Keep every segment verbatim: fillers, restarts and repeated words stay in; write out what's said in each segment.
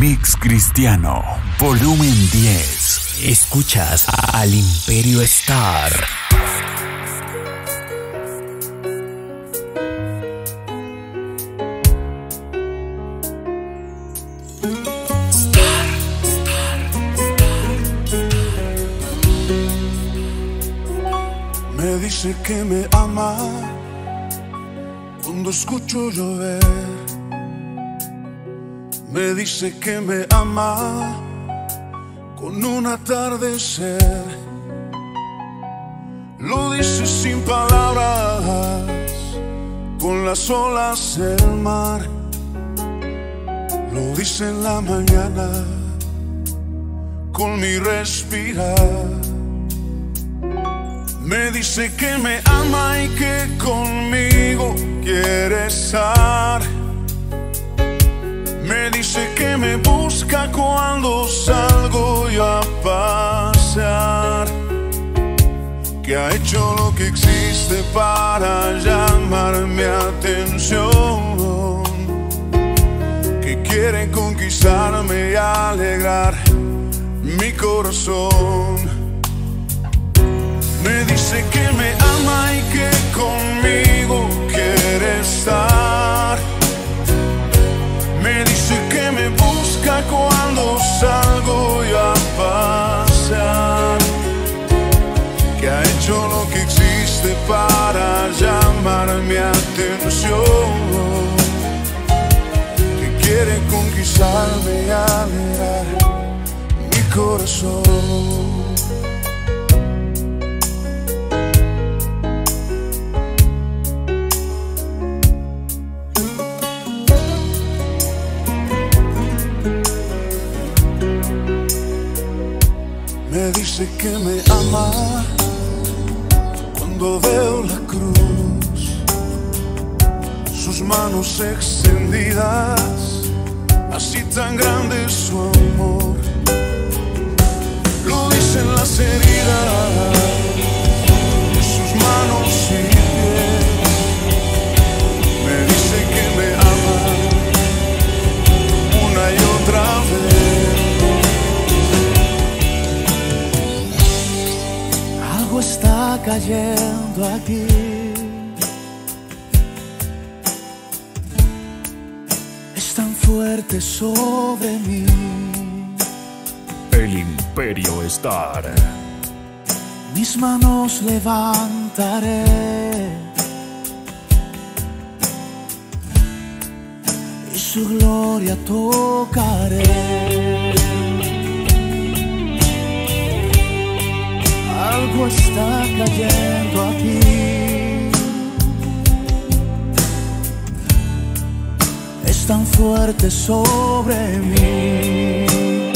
Mix Cristiano, volumen diez. Escuchas al Imperio Star. Me dice que me ama cuando escucho llover. Me dice que me ama con un atardecer. Lo dice sin palabras, con las olas del mar. Lo dice en la mañana, con mi respirar. Me dice que me ama y que conmigo quiere estar. Me dice que me busca cuando salgo yo a pasear, que ha hecho lo que existe para llamar mi atención, que quiere conquistarme y alegrar mi corazón. Me dice que me ama y que conmigo quiere estar. Me dice que me busca cuando salgo yo a pasear, que ha hecho lo que existe para llamar mi atención, que quiere conquistarme y alegrar mi corazón. Me dice que me ama cuando veo la cruz, sus manos extendidas, así tan grande es su amor. Lo dicen las heridas de sus manos y pies. Me dice que me ama una y otra vez. Está cayendo aquí. Es tan fuerte sobre mí. El Imperio Star. Mis manos levantaré y su gloria tocaré. Algo está cayendo aquí. Es tan fuerte sobre mí.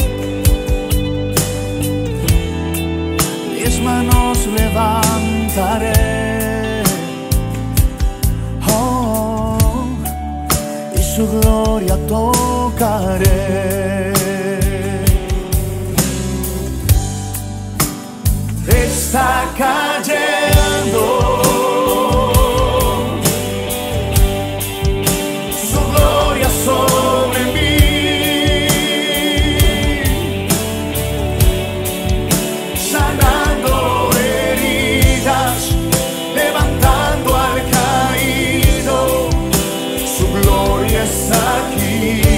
Mis manos levantaré, oh, y su gloria tocaré. Está cayendo su gloria sobre mí, sanando heridas, levantando al caído, su gloria está aquí.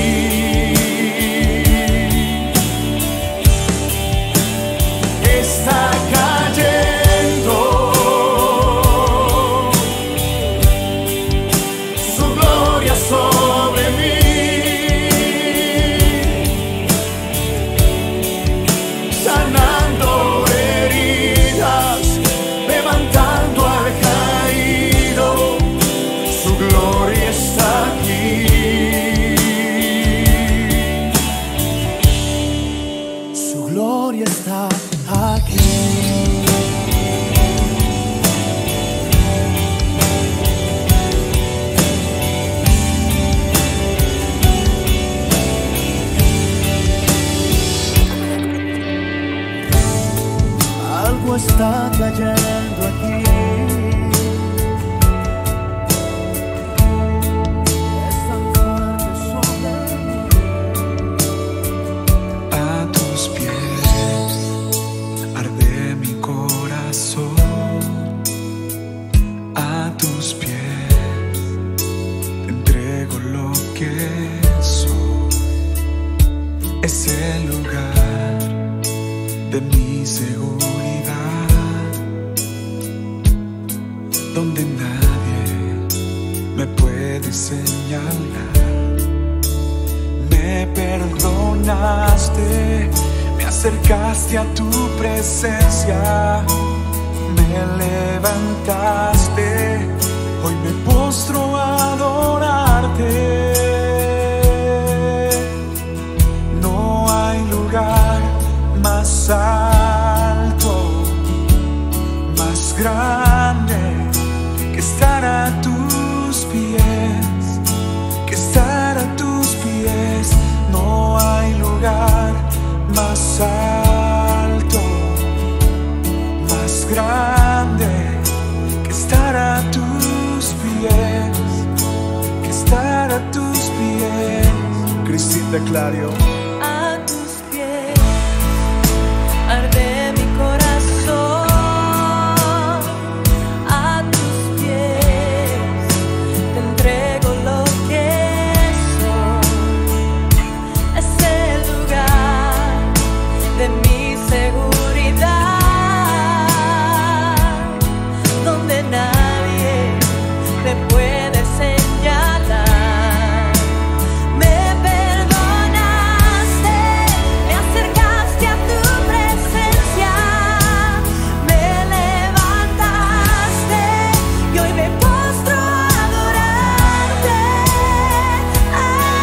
Está cayendo su gloria sobre mí, sanando heridas, levantando al caído, su gloria está aquí. Su gloria está aquí. Algo está cayendo aquí. Es tan fuerte sobre mí. es el lugar de mi seguridad, donde nadie me puede señalar. Me perdonaste, me acercaste a tu presencia, me levantaste, hoy me postro a adorarte. No hay lugar más alto, más grande que estar a tus pies, que estar a tus pies. No hay lugar más alto, más grande que estar a tus pies, que estar a tus pies. Cristina Clario. A tus pies arde mi corazón, a tus pies te entrego lo que soy. Es el lugar de mi seguridad, donde nadie me puede señalar. Me perdonaste, me acercaste a tu presencia, me levantaste y hoy me postro a adorarte. Oh,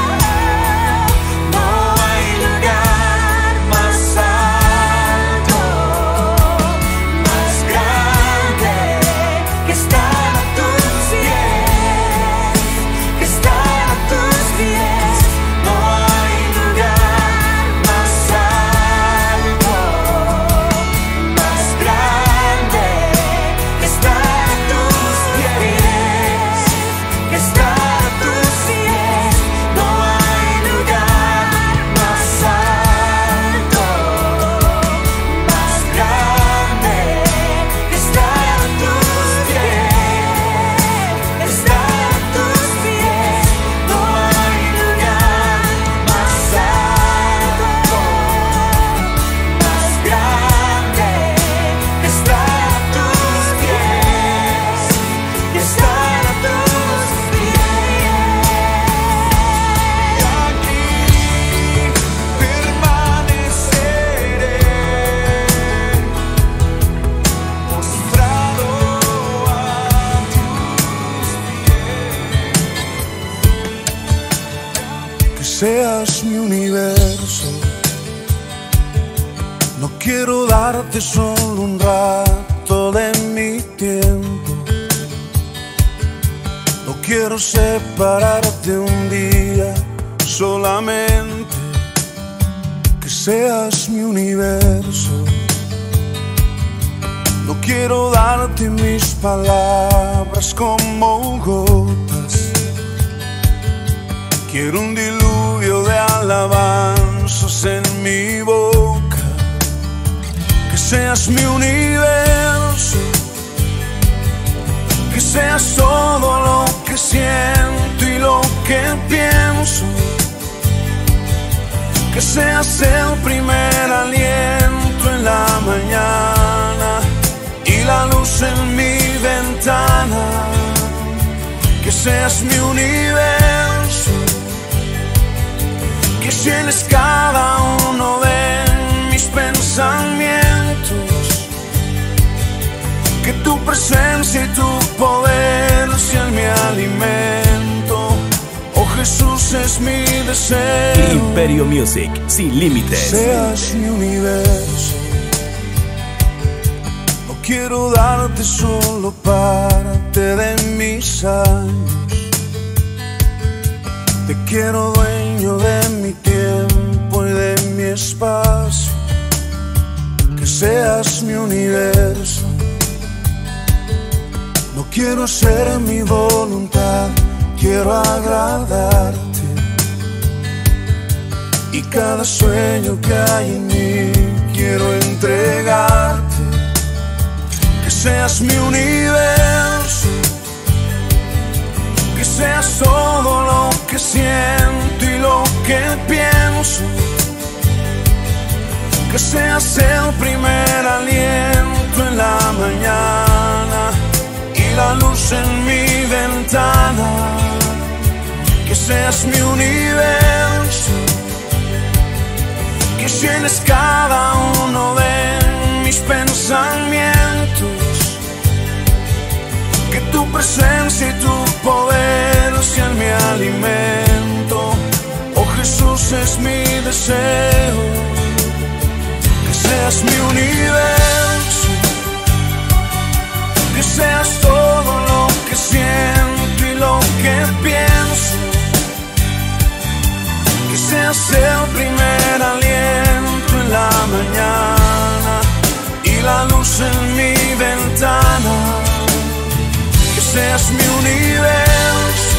no hay lugar más alto, más grande que estar a tus pies, que estar a tus pies. No hay lugar más alto, más grande que estar a tus pies, que estar a tus pies. No hay lugar más alto, más grande que estar a tus pies, estar a tus pies. No hay lugar más alto, más grande que estar a tus pies, que estar a tus pies. Y aquí permaneceré, postrado a tus pies. Que seas mi universo. No quiero darte solo un rato de mi tiempo. No quiero separarte un día solamente. Que seas mi universo. No quiero darte mis palabras como gotas. Quiero un diluvio de alabanzas en mi boca. Que seas mi universo. Que seas todo lo que siento y lo que pienso. Que seas el primer aliento en la mañana y la luz en mi ventana. Que seas mi universo. Que llenes cada uno de mis pensamientos. Que tu presencia y tu poder sean mi alimento. Oh Jesús, es mi deseo. Imperio Music, sin límites. Seas mi universo. No quiero darte solo parte de mis años. Te quiero dueño de mi tiempo y de mi espacio. Que seas mi universo. No quiero hacer mi voluntad, quiero agradarte. Y cada sueño que hay en mí quiero entregarte. Que seas mi universo. Que seas todo lo que siento y lo que pienso. que seas el primer aliento en la mañana y la luz en mi ventana, que seas mi universo, que llenes cada uno de mis pensamientos, que tu presencia y tu poder sean mi alimento. Oh Jesús, es mi deseo, que seas mi universo, que seas todo lo que siento y lo que pienso, que seas el primer aliento en la mañana y la luz en mi ventana, que seas mi universo,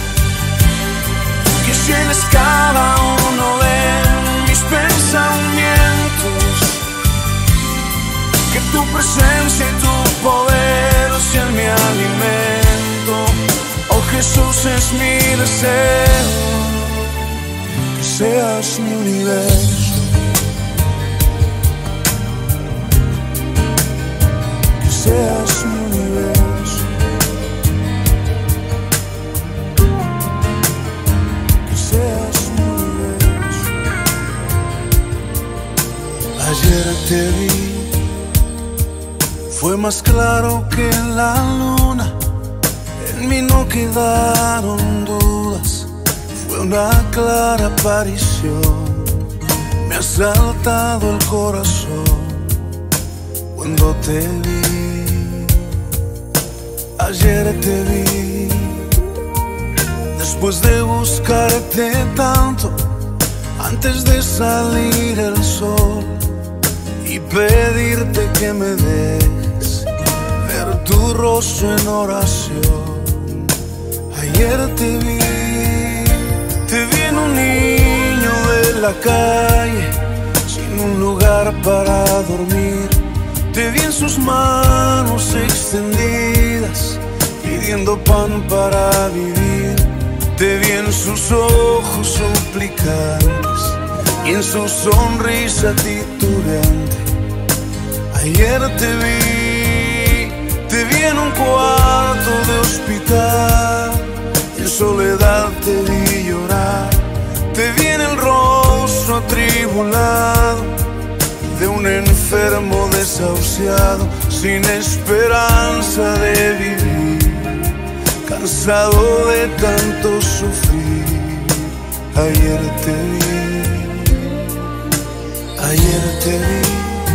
que llenes cada uno de mis pensamientos, que tu presencia y tu poder sean mi alimento. Oh Jesús, es mi deseo, que seas mi universo, que seas mi universo, que seas mi universo. Ayer te vi, fue más claro que la luna, en mí no quedaron dudas, fue una clara aparición. Me ha saltado el corazón cuando te vi. Ayer te vi, después de buscarte tanto, antes de salir el sol y pedirte que me des ver tu rostro en oración. Ayer te vi, te vi en un niño de la calle, sin un lugar para dormir. Te vi en sus manos extendidas, pidiendo pan para vivir. Te vi en sus ojos suplicantes y en su sonrisa titubeante. Ayer te vi, te vi en un cuarto de hospital, en soledad te vi llorar. Te vi en el rostro atribulado de un enfermo desahuciado, sin esperanza de vivir, cansado de tanto sufrir. Ayer te vi, ayer te vi,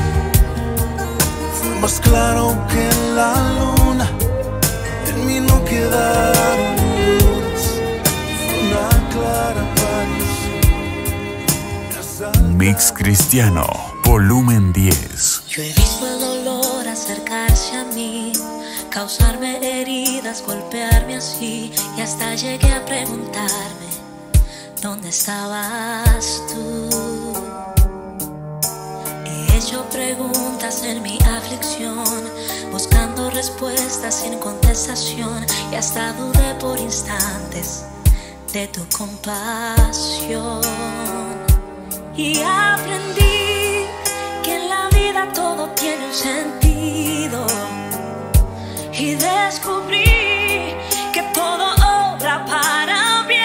fue más claro que la luna, en mí no quedaron dudas, fue una clara aparición. Mix Cristiano, volumen diez. Yo he visto el dolor acercarse a mí, causarme heridas, golpearme así, y hasta llegué a preguntarme, ¿dónde estabas tú? He hecho preguntas en mi aflicción, buscando respuestas sin contestación, y hasta dudé por instantes de tu compasión. Y aprendí que en la vida todo tiene un sentido, y descubrí que todo obra para bien,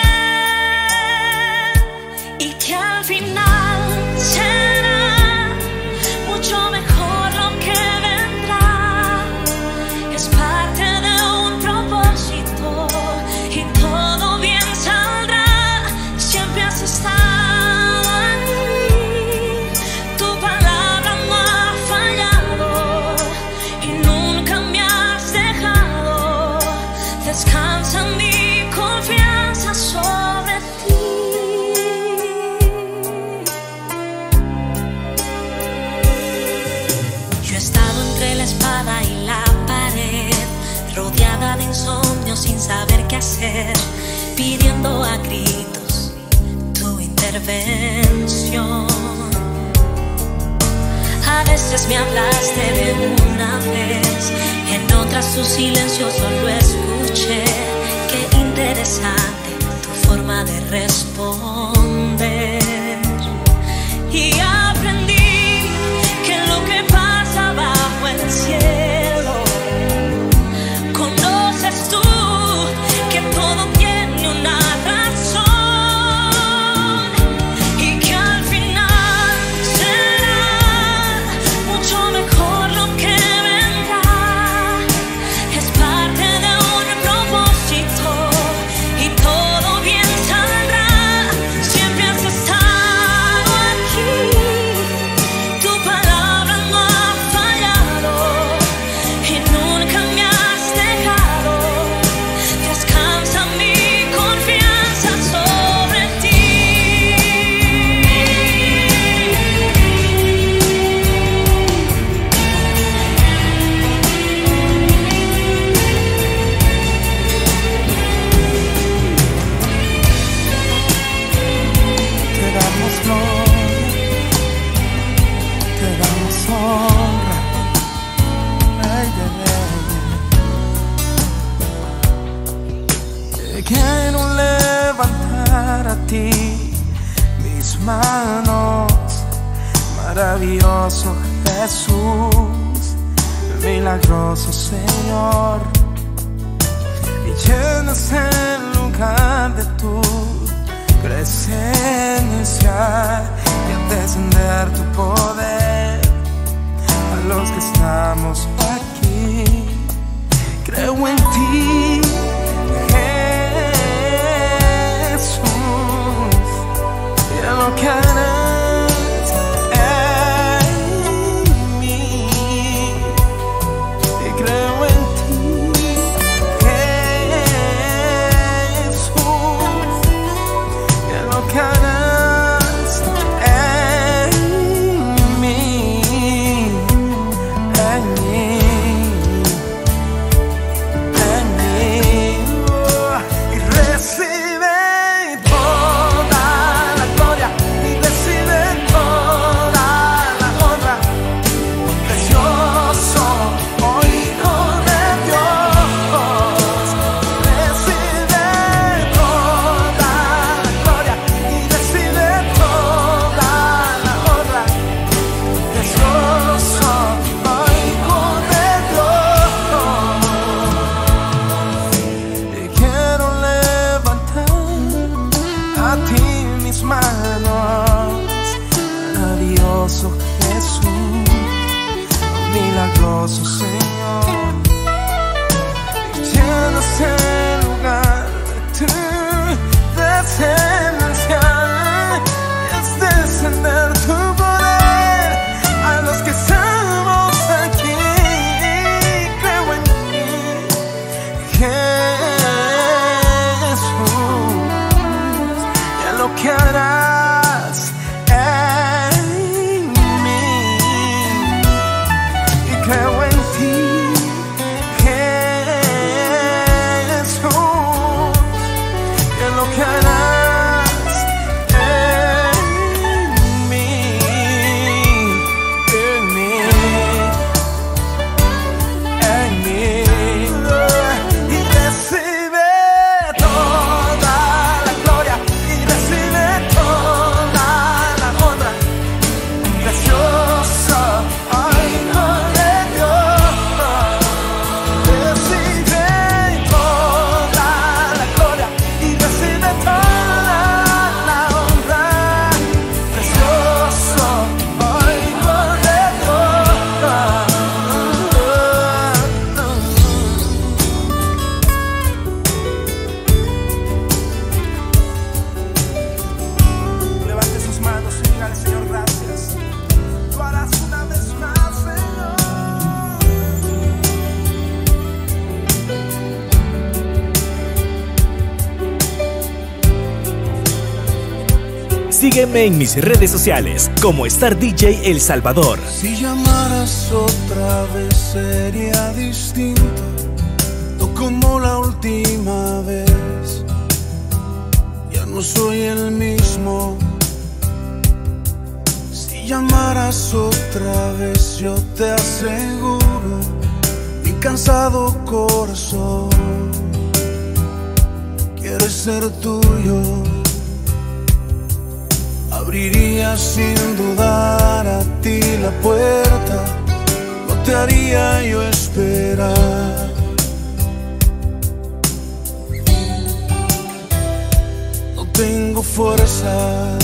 y que al final será mucho mejor lo que vendrá. Es parte de un propósito y todo bien saldrá. Siempre has estado ahí, tu palabra no ha fallado y nunca me has dejado. Descansa mi confianza sobre ti. Yo he estado entre la espada y la pared, rodeada de insomnio sin saber qué hacer, pidiendo a gritos tu intervención. A veces me hablaste de una vez, en otras tu silencio solo escuché. Qué interesante tu forma de responder. Y aprendí mis manos, maravilloso Jesús, milagroso Señor, y llenas el lugar de tu presencia y al descender tu poder a los que estamos aquí. Creo en ti, Jesús, y en lo que harás en mí. Y creo en ti, Jesús, y en lo que harás en mí, en mí. Milagroso Señor, y llenas el lugar de tu presencia y es descender tu poder a los que estamos aquí. Creo en ti, Jesús, y en lo que harás en mí. Creo en ti, Jesús, y en lo que harás en mí, en mí, en mí. Y recibe toda la gloria, y recibe toda la honra, precioso. Sígueme en mis redes sociales como Star D J El Salvador. Si llamaras otra vez sería distinto, no como la última vez. Ya no soy el mismo. Si llamaras otra vez yo te aseguro, mi cansado corazón quiere ser tuyo. Abriría sin dudar a ti la puerta, no te haría yo esperar. No tengo fuerzas,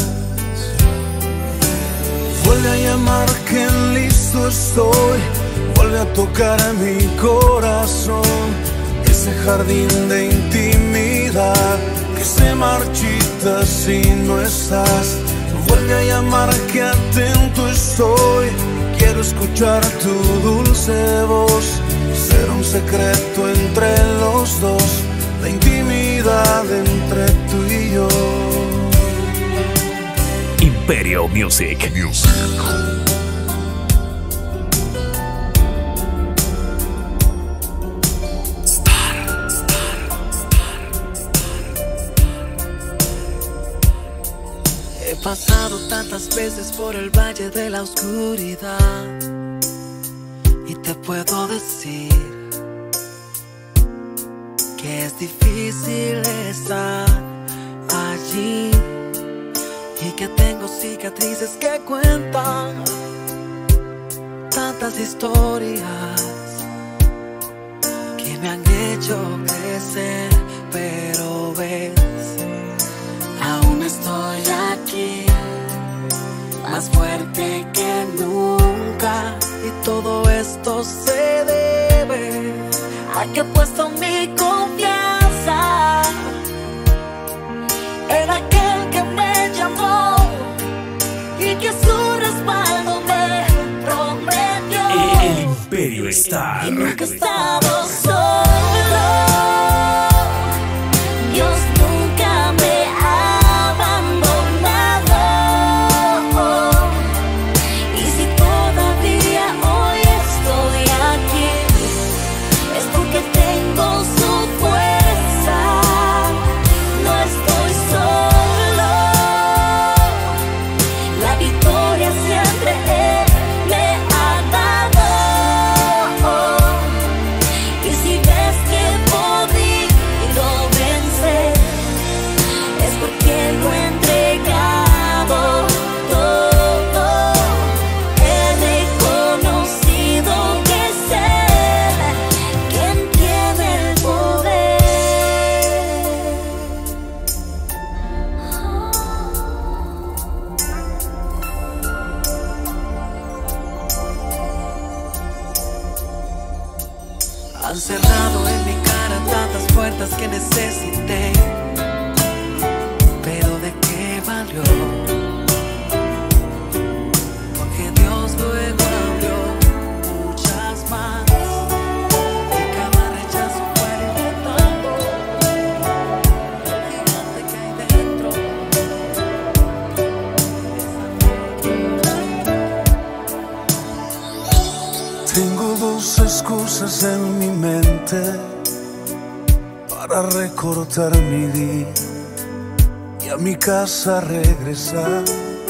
vuelve a llamar que listo estoy, vuelve a tocar mi corazón, ese jardín de intimidad que se marchita si no estás. Vuelve a llamar que atento estoy, quiero escuchar tu dulce voz, será un secreto entre los dos, la intimidad entre tú y yo. Imperio Music. Music. He pasado tantas veces por el valle de la oscuridad y te puedo decir que es difícil estar allí y que tengo cicatrices que cuentan tantas historias que me han hecho crecer, pero ves, aún estoy aquí, más fuerte que nunca, y todo esto se debe a que he puesto mi confianza en aquel que me llamó y que su respaldo me prometió. El Imperio Star. Y nunca he estado solo. Dios nunca me ha abandonado. Y si todavía hoy estoy aquí, es porque tengo su fuerza. No estoy solo. La victoria siempre Él me ha dado. Y si ves que he podido vencer, es porque lo he entregado todo. He reconocido que es Él quien tiene el poder. Han cerrado en mi cara tantas puertas que necesité, pero ¿de qué valió? Porque Dios luego abrió muchas más, y cada rechazo fue alimentando el gigante que hay dentro. Tengo dos excusas en mi mente para recortar mi día y a mi casa regresar.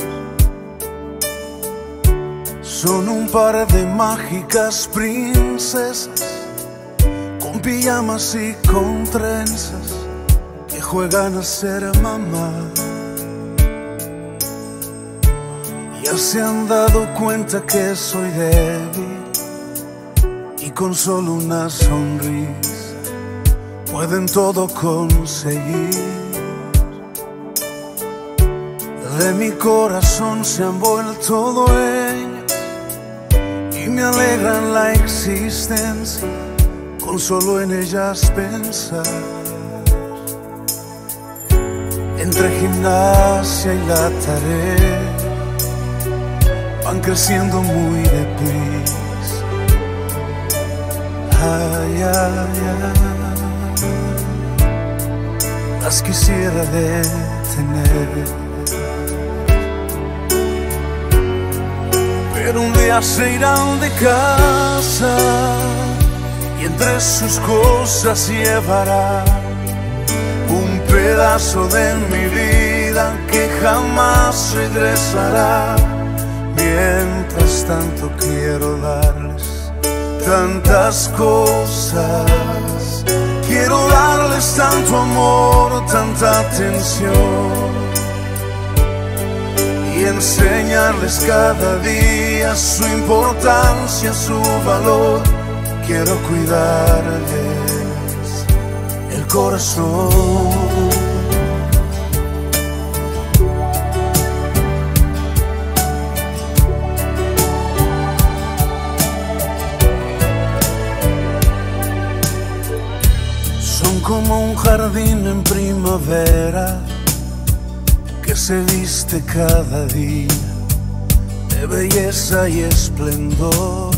Son un par de mágicas princesas con pijamas y con trenzas que juegan a ser mamá. Ya se han dado cuenta que soy débil y con solo una sonrisa pueden todo conseguir. De mi corazón se han vuelto dueños y me alegran la existencia con solo en ellas pensar. Entre gimnasia y la tarea van creciendo muy deprisa. Ay, ay, ay, las quisiera detener, pero un día se irán de casa y entre sus cosas llevará un pedazo de mi vida que jamás regresará. Mientras tanto quiero darles tantas cosas, quiero darles tanto amor, tanta atención y enseñarles cada día su importancia, su valor. Quiero cuidarles el corazón. Como un jardín en primavera que se viste cada día de belleza y esplendor.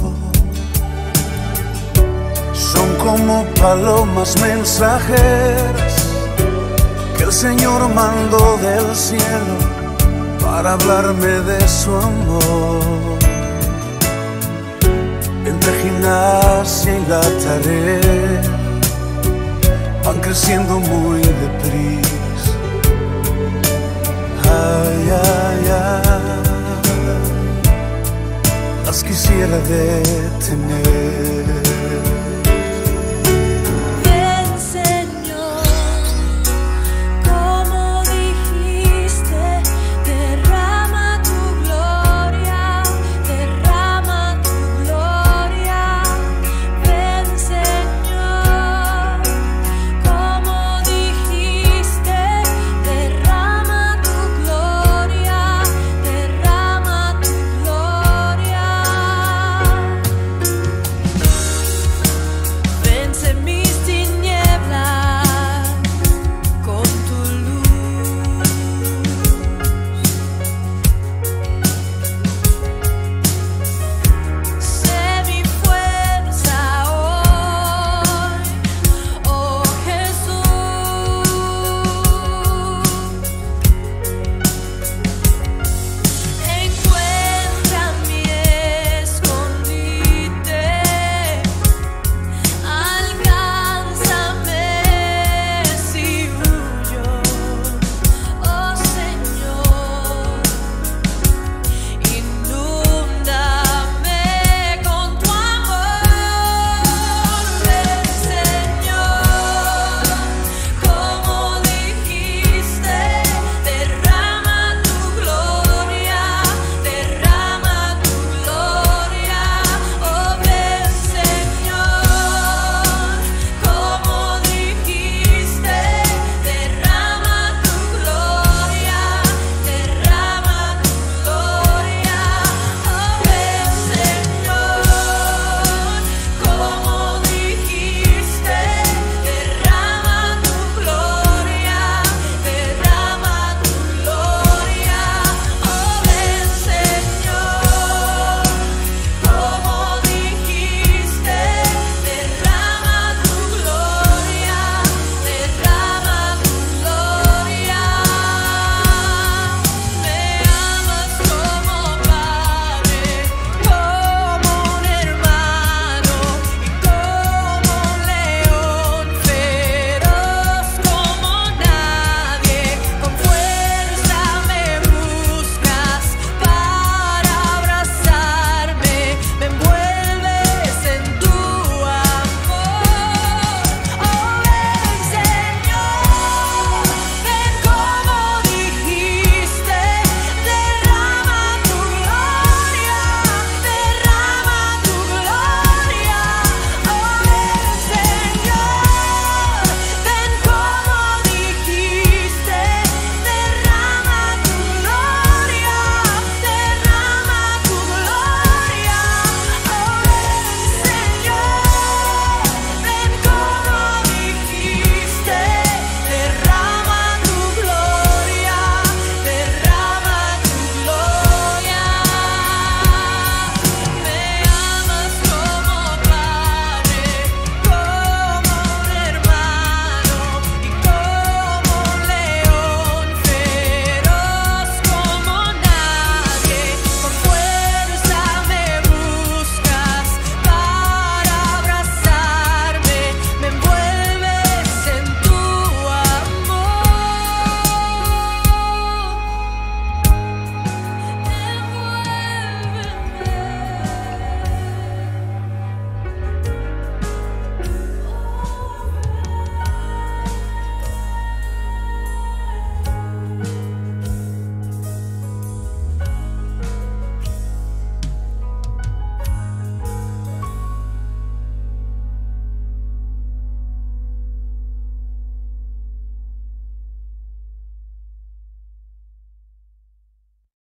Son como palomas mensajeras que el Señor mandó del cielo para hablarme de su amor. Entre gimnasia y la tarea van creciendo muy deprisa. Ay, ay, ay, las quisiera detener,